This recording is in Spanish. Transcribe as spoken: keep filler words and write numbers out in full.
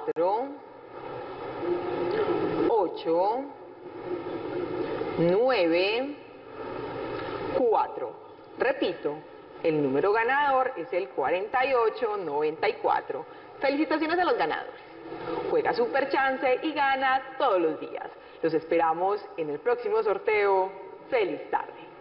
cuatro, ocho, nueve, cuatro. Repito, el número ganador es el cuarenta y ocho noventa y cuatro. Felicitaciones a los ganadores. Juega Super Chance y gana todos los días. Los esperamos en el próximo sorteo. ¡Feliz tarde!